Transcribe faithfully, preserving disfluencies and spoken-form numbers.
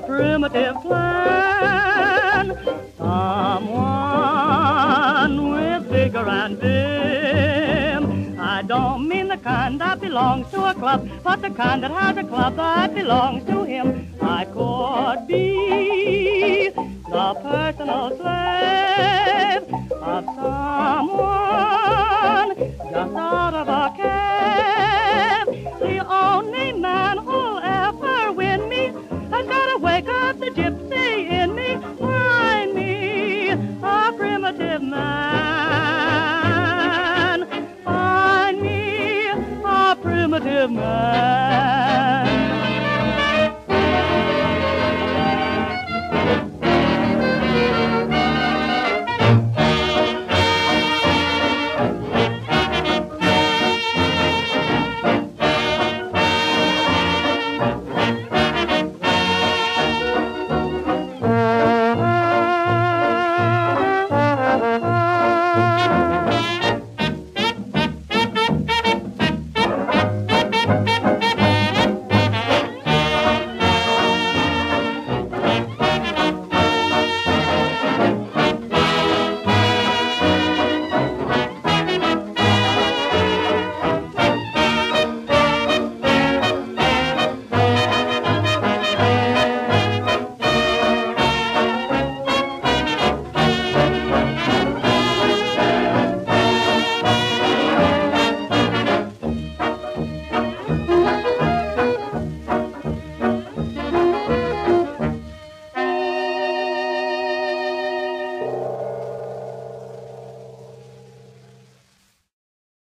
primitive plan. Someone with vigor and vim. I don't mean the kind that belongs to a club, but the kind that has a club that belongs to him. I could be the personal slave of someone just out of a cab.